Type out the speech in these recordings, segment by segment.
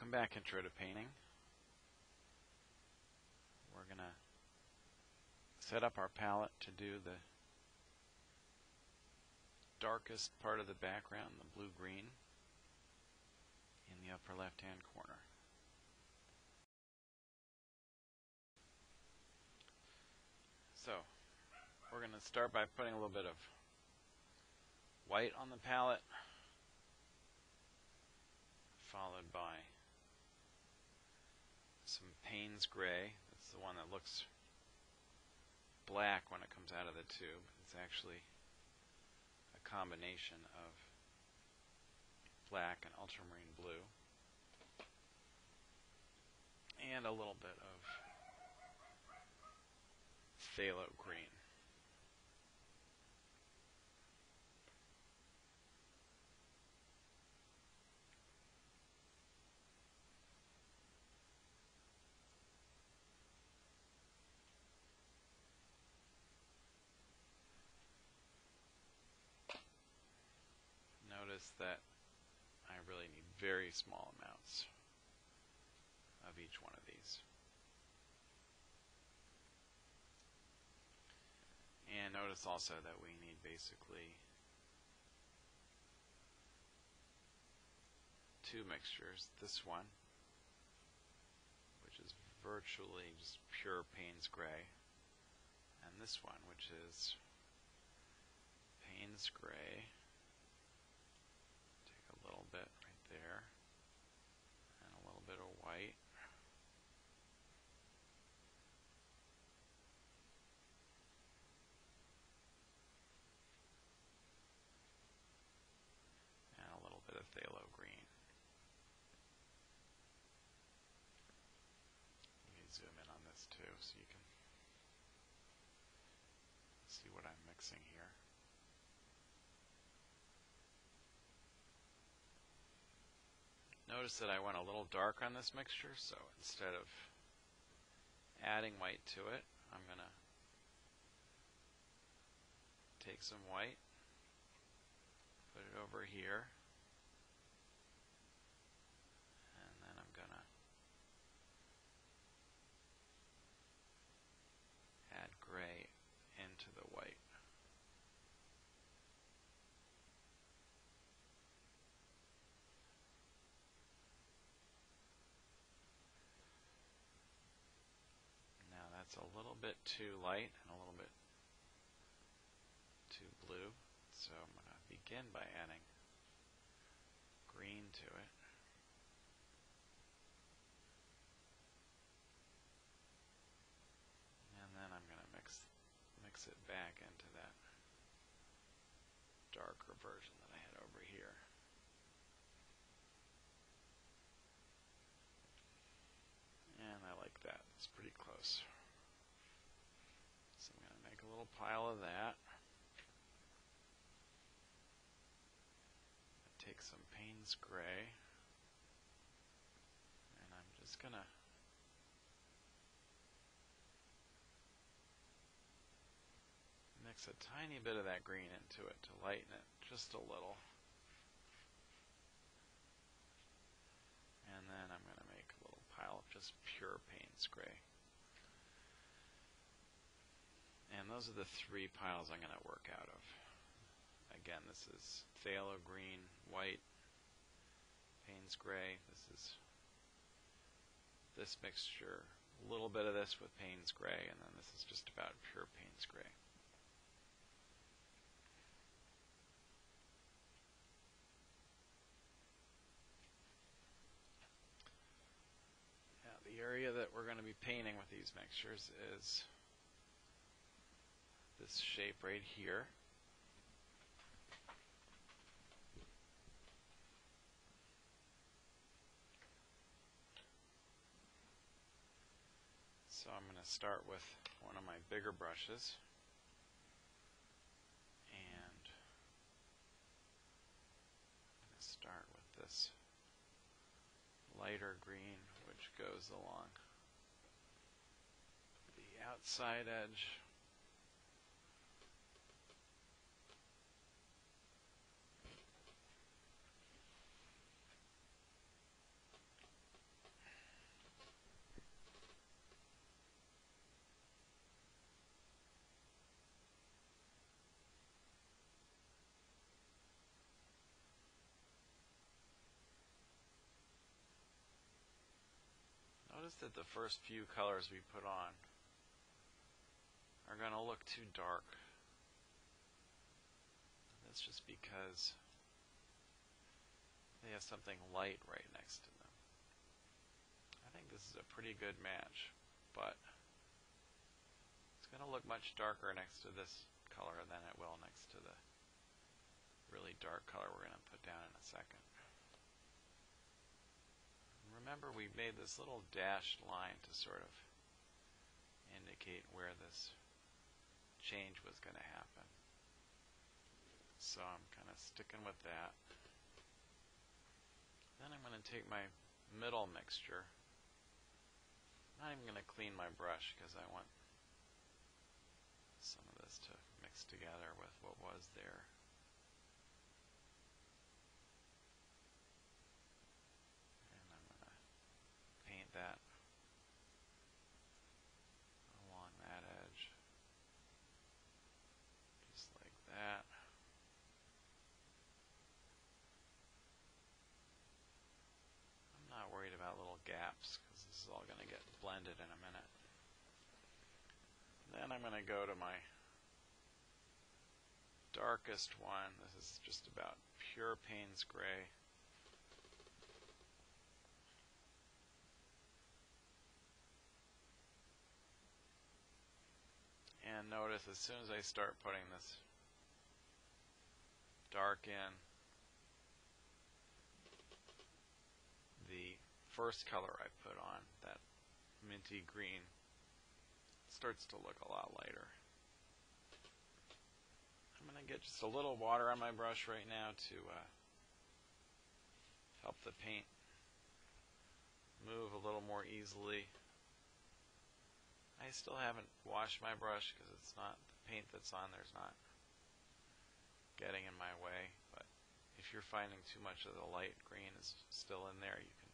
Welcome back, Intro to Painting. We're going to set up our palette to do the darkest part of the background, the blue-green, in the upper left-hand corner. So, we're going to start by putting a little bit of white on the palette, followed by some Payne's Gray. That's the one that looks black when it comes out of the tube. It's actually a combination of black and ultramarine blue, and a little bit of phthalo green. Notice that I really need very small amounts of each one of these. And notice also that we need basically two mixtures. This one, which is virtually just pure Payne's Gray, and this one, which is Payne's Gray. Take a little bit right there, and a little bit of white. And a little bit of phthalo green. Let me zoom in on this too so you can see what I'm mixing here. Notice that I went a little dark on this mixture, so instead of adding white to it, I'm going to take some white, put it over here, and then I'm going to add gray into the white. Now that's a little bit too light and a little bit too blue, so I'm going to begin by adding green to it. And then I'm going to mix it back into that darker version that I had over here. And I like that. It's pretty close. So I'm going to make a little pile of that. Take some Payne's Gray, and I'm just going to mix a tiny bit of that green into it to lighten it just a little. And then I'm going to make a little pile of just pure Payne's Gray. And those are the three piles I'm going to work out of. Again, this is phthalo green, white, Payne's Gray. This is this mixture, a little bit of this with Payne's Gray, and then this is just about pure Payne's Gray. Now, the area that we're going to be painting with these mixtures is this shape right here. So I'm going to start with one of my bigger brushes, and I'm going to start with this lighter green, which goes along the outside edge. notice that the first few colors we put on are going to look too dark. That's just because they have something light right next to them. I think this is a pretty good match, but it's going to look much darker next to this color than it will next to the really dark color we're going to put down in a second. Remember, we made this little dashed line to sort of indicate where this change was going to happen. So I'm kind of sticking with that. Then I'm going to take my middle mixture. I'm not even going to clean my brush because I want some of this to mix together with what was there. And I'm going to paint that along that edge, just like that. I'm not worried about little gaps because this is all going to get blended in a minute. Then I'm going to go to my darkest one. This is just about pure Payne's gray. And notice as soon as I start putting this dark in, the first color I put on, that minty green, starts to look a lot lighter. I'm going to get just a little water on my brush right now to help the paint move a little more easily. I still haven't washed my brush because it's not, the paint that's on there's not getting in my way, but if you're finding too much of the light green is still in there, you can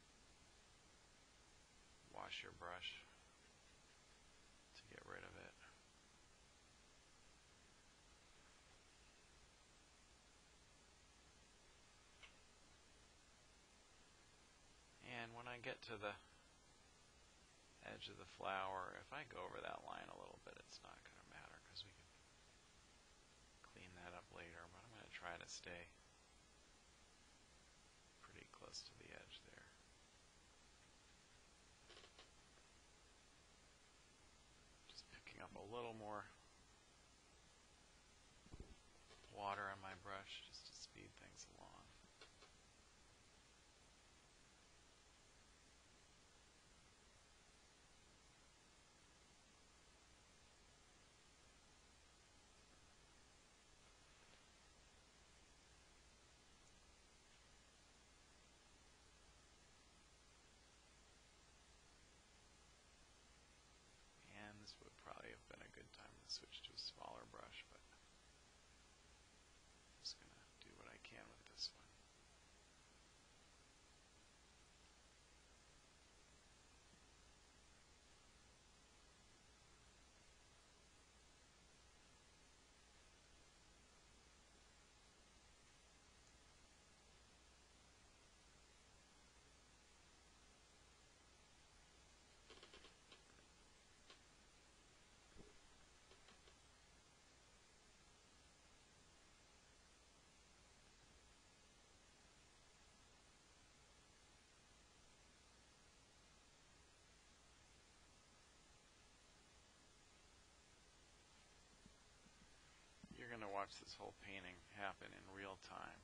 wash your brush to get rid of it. And when I get to the edge of the flower, if I go over that line a little bit, it's not going to matter because we can clean that up later, but I'm going to try to stay pretty close to the edge there. Just picking up a little more water on my brush just to speed things along. And this would probably have been a good time to switch to a smaller brush, but I'm just going to do what I can with this one. You're going to watch this whole painting happen in real time.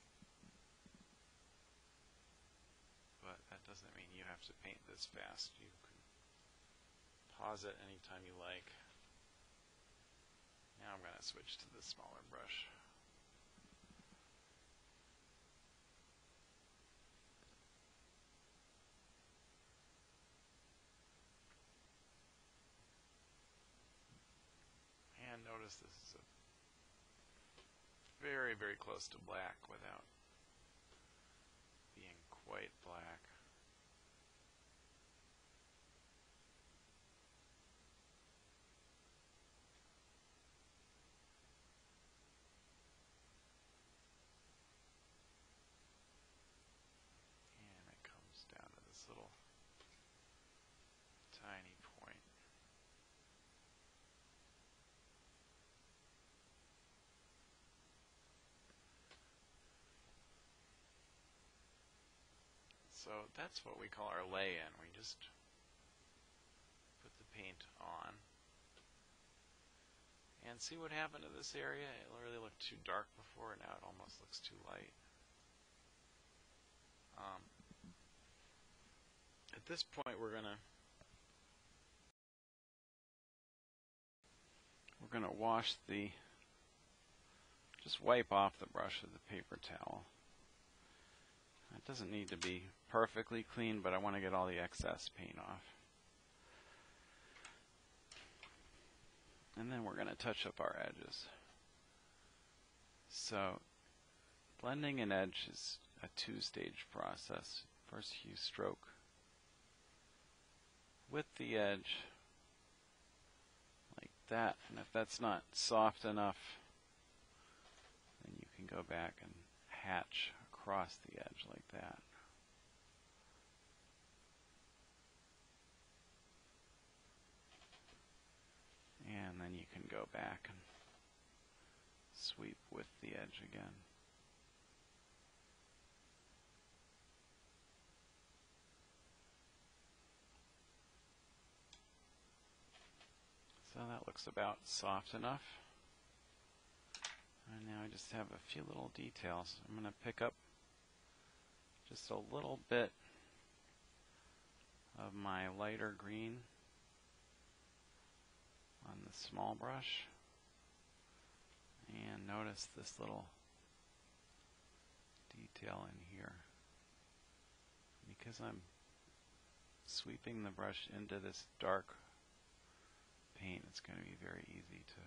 But that doesn't mean you have to paint this fast. You can pause it anytime you like. Now I'm going to switch to the smaller brush. And notice this is a very, very close to black without being quite black. And it comes down to this little So that's what we call our lay-in. We just put the paint on and see what happened to this area. It really looked too dark before, now it almost looks too light. At this point, we're gonna wash just wipe off the brush with the paper towel. It doesn't need to be perfectly clean, but I want to get all the excess paint off. And then we're going to touch up our edges. So blending an edge is a two-stage process. First you stroke with the edge like that, and if that's not soft enough, then you can go back and hatch across the edge like that. And then you can go back and sweep with the edge again. So that looks about soft enough. And now I just have a few little details. I'm going to pick up just a little bit of my lighter green on the small brush, and notice this little detail in here. Because I'm sweeping the brush into this dark paint, it's going to be very easy to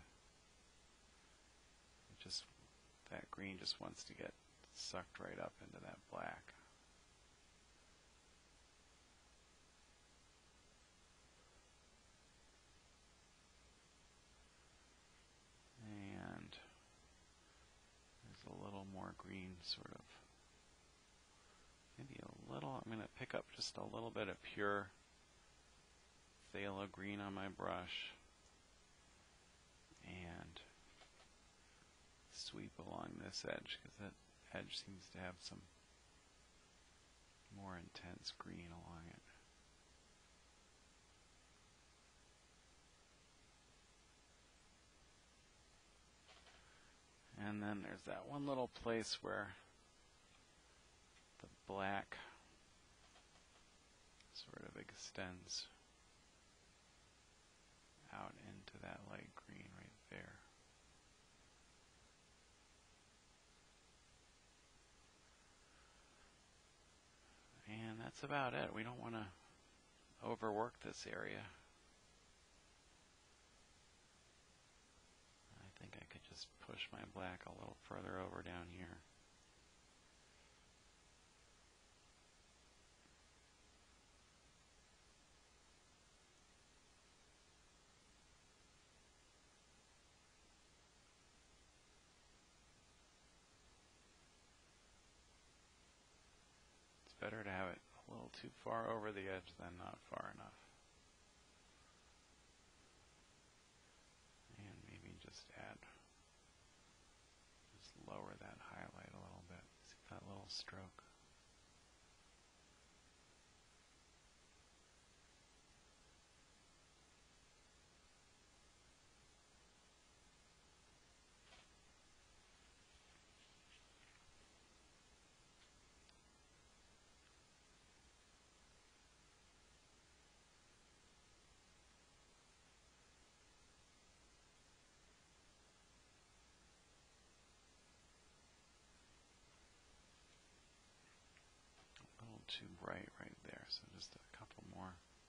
that green just wants to get sucked right up into that black. And there's a little more green, sort of, maybe a little. I'm going to pick up just a little bit of pure phthalo green on my brush and sweep along this edge, because that edge seems to have some more intense green along it. And then there's that one little place where the black sort of extends out into that light green right there. And that's about it. We don't want to overwork this area. I think I could just push my black a little further over down here. It's better to have it a little too far over the edge than not far enough. And maybe just lower that highlight a little bit. See that little stroke? Too bright right there, so just a couple more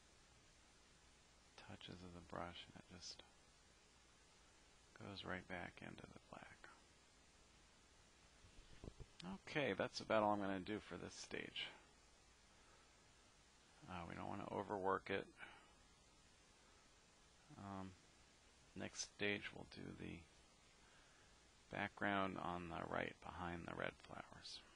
touches of the brush and it just goes right back into the black. Okay, that's about all I'm going to do for this stage. We don't want to overwork it. Next stage we'll do the background on the right behind the red flowers.